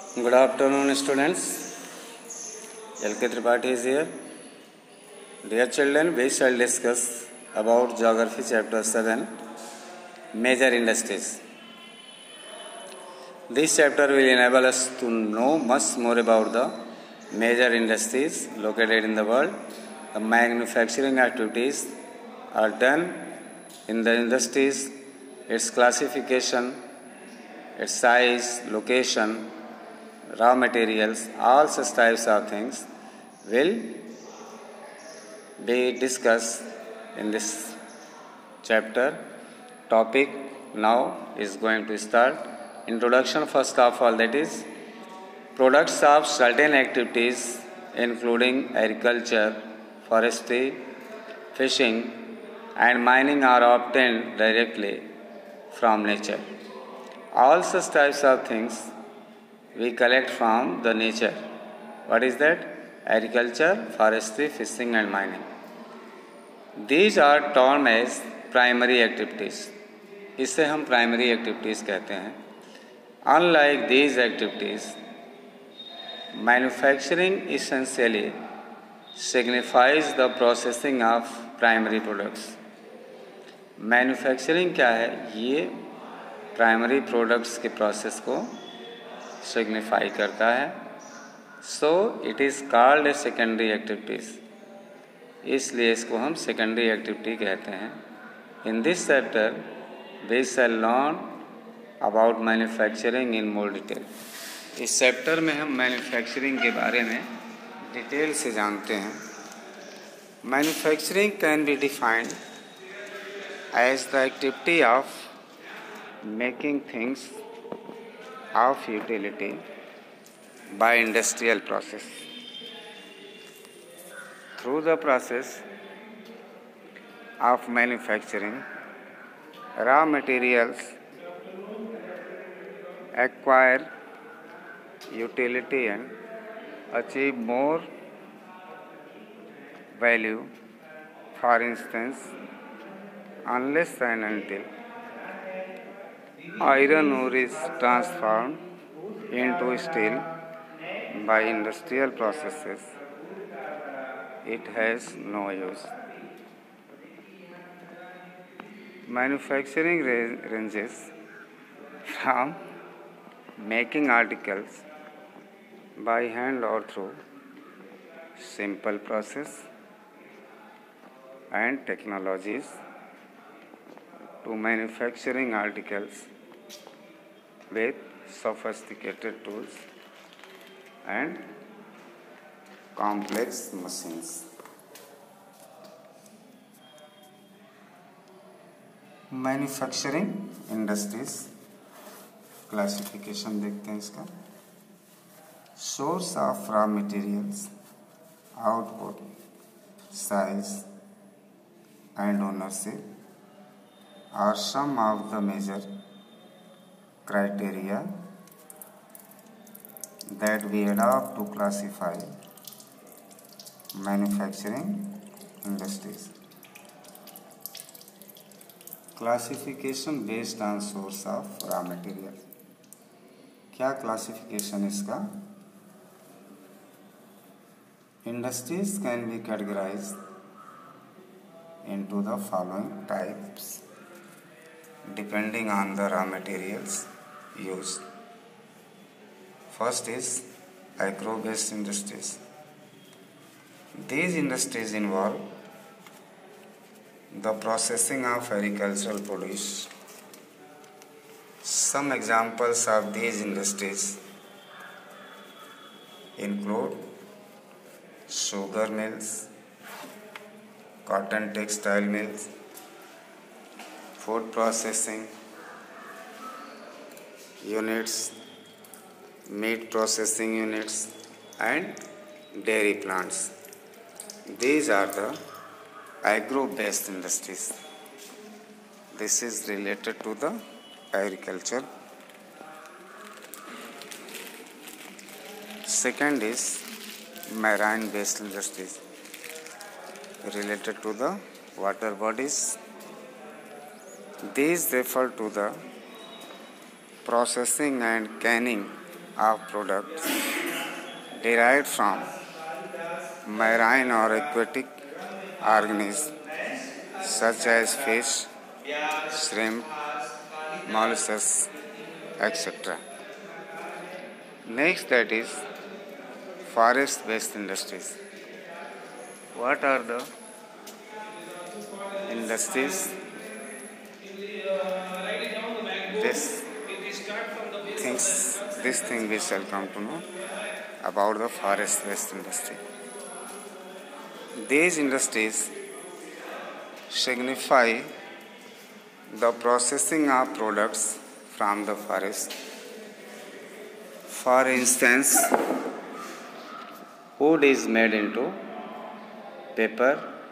Good afternoon, students. L.K. Tripathi is here. Dear children, we shall discuss about Geography Chapter 7, Major Industries. This chapter will enable us to know much more about the major industries located in the world. The manufacturing activities are done in the industries, its classification, its size, location, raw materials, all such types of things will be discussed in this chapter. Topic now is going to start. Introduction first of all, that is products of certain activities including agriculture, forestry, fishing and mining are obtained directly from nature. All such types of things we collect from the nature. What is that? Agriculture, forestry, fishing and mining. These are termed as primary activities. इसे हम primary activities कहते हैं. Unlike these activities, manufacturing essentially signifies the processing of primary products. Manufacturing क्या है? ये primary products के process को signify करता है. So it is called a secondary activities. इसलिए इसको हम secondary activity कहते हैं. In this chapter we shall learn about manufacturing in more detail. इस चैप्टर में हम मैन्युफैक्चरिंग के बारे में डिटेल से जानते हैं. Manufacturing can be defined as the activity of making things of utility by industrial process. Through the process of manufacturing, raw materials acquire utility and achieve more value. For instance, unless and until iron ore is transformed into steel by industrial processes, it has no use. Manufacturing ranges from making articles by hand or through simple process and technologies to manufacturing articles with sophisticated tools and complex machines. Manufacturing industries classification देखते हैं इसका. Source of raw materials, output, size and ownership are some of the major criteria that we adopt to classify manufacturing industries. Classification based on source of raw material. क्या classification इसका? Industries can be categorized into the following types depending on the raw materials used. First is agro-based industries. These industries involve the processing of agricultural produce. Some examples of these industries include sugar mills, cotton textile mills, food processing units, meat processing units and dairy plants. These are the agro-based industries. This is related to the agriculture. Second is marine-based industries related to the water bodies. These refer to the processing and canning of products derived from marine or aquatic organisms such as fish, shrimp, mollusks, etc. Next, that is forest-based industries. What are the industries? This this thing we shall come to know about the forest-based industry. These industries signify the processing of products from the forest. For instance, wood is made into paper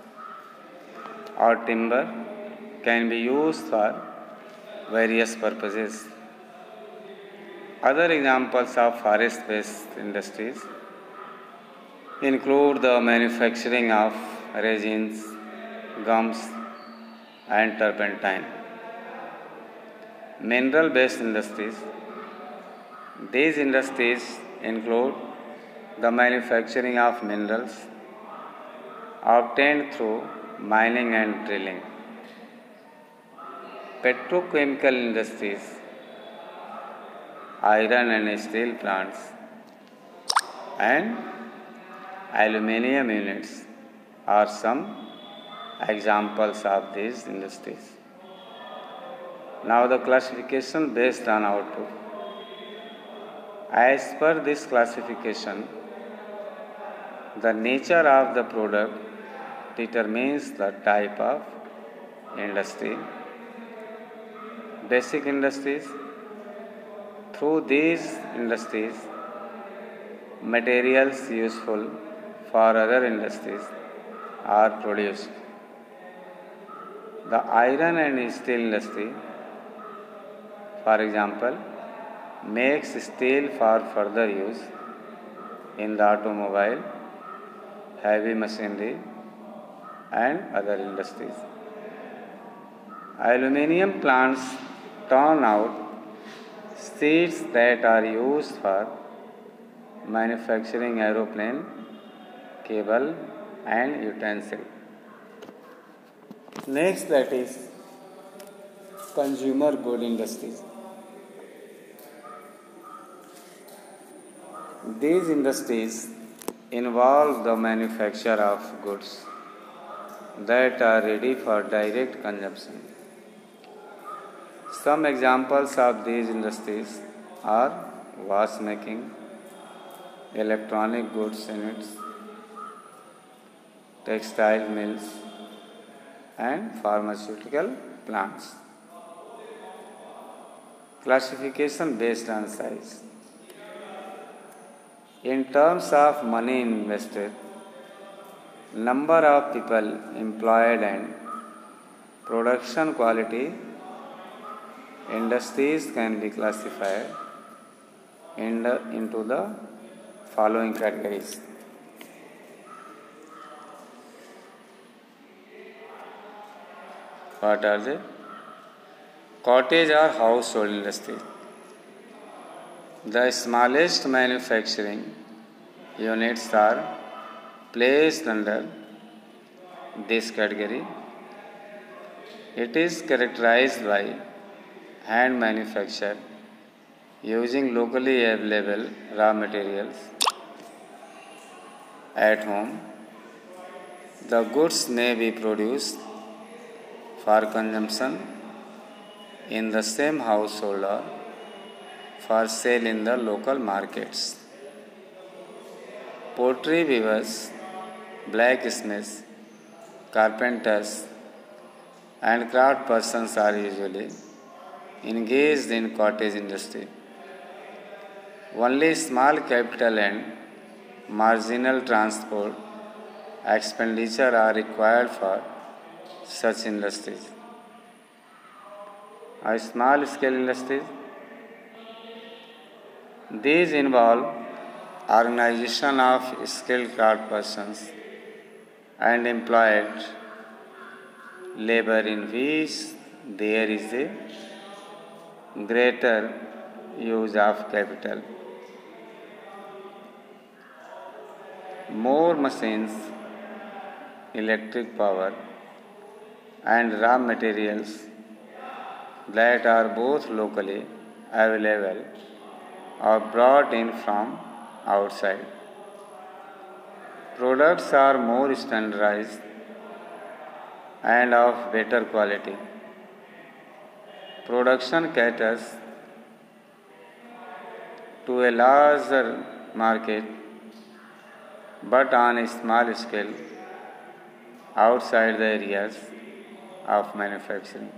or timber can be used for various purposes. Other examples of forest-based industries include the manufacturing of resins, gums, and turpentine. Mineral-based industries. These industries include the manufacturing of minerals obtained through mining and drilling. Petrochemical industries, iron and steel plants, and aluminium units are some examples of these industries. Now the classification based on output. As per this classification, the nature of the product determines the type of industry. Basic industries. Through these industries, materials useful for other industries are produced. The iron and steel industry, for example, makes steel for further use in the automobile, heavy machinery, and other industries. Aluminium plants turn out sheets that are used for manufacturing aeroplane, cable, and utensil. Next, that is consumer good industries. These industries involve the manufacture of goods that are ready for direct consumption. Some examples of these industries are watchmaking, electronic goods units, textile mills, and pharmaceutical plants. Classification based on size. In terms of money invested, number of people employed and production quality, industries can be classified into the following categories. What are they? Cottage or household industry. The smallest manufacturing units are placed under this category. It is characterized by hand manufacture using locally available raw materials at home. The goods may be produced for consumption in the same household or for sale in the local markets. Pottery weavers, blacksmiths, carpenters, and craft persons are usually engaged in cottage industry. Only small capital and marginal transport expenditure are required for such industries. A small scale industries. These involve organization of skilled craft persons and employed labor in which there is a greater use of capital more machines, electric power, and raw materials that are both locally available or brought in from outside. Products are more standardized and of better quality. Production caters to a larger market but on a small scale outside the areas of manufacturing.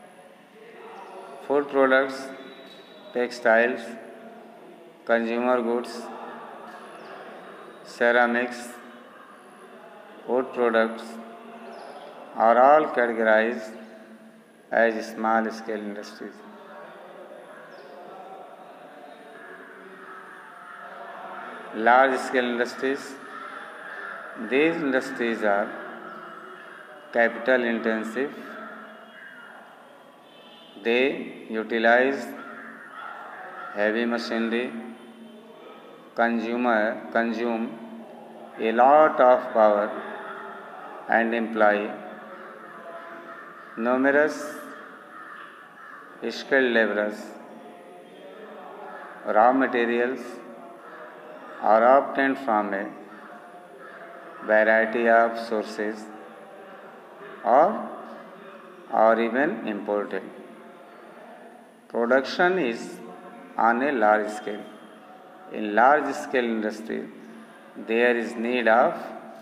Food products, textiles, consumer goods, ceramics, wood products are all categorized as small scale industries. Large scale industries. These industries are capital intensive. They utilize heavy machinery, consume a lot of power, and employ numerous skilled laborers. Raw materials are obtained from a variety of sources or even imported. Production is on a large scale. In large scale industry, there is need of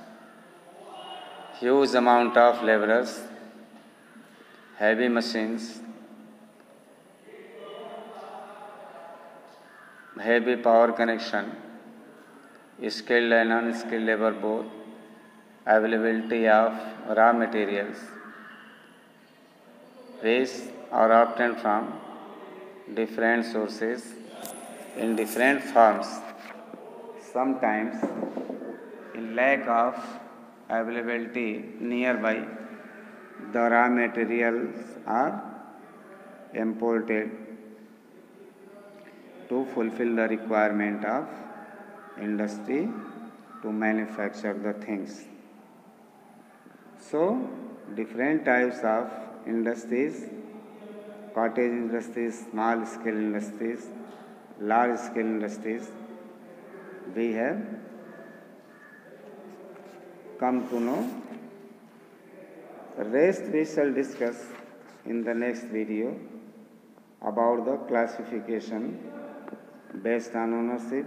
huge amount of laborers, heavy machines, heavy power connection, skilled and unskilled labor both, availability of raw materials, which are obtained from different sources in different forms. Sometimes, in lack of availability nearby, the raw materials are imported to fulfill the requirement of industry to manufacture the things. So, different types of industries, cottage industries, small scale industries, large scale industries, we have come to know. Rest we shall discuss in the next video about the classification based on ownership,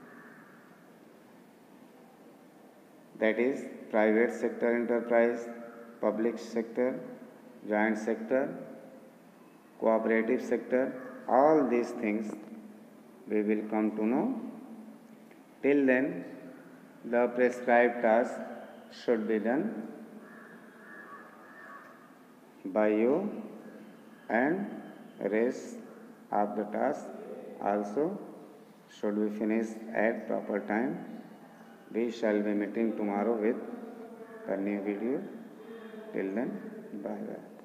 that is private sector enterprise, public sector, joint sector, cooperative sector. All these things we will come to know. Till then, the prescribed task should be done by you, and rest of the task also should be finished at proper time. We shall be meeting tomorrow with a new video. Till then, bye bye.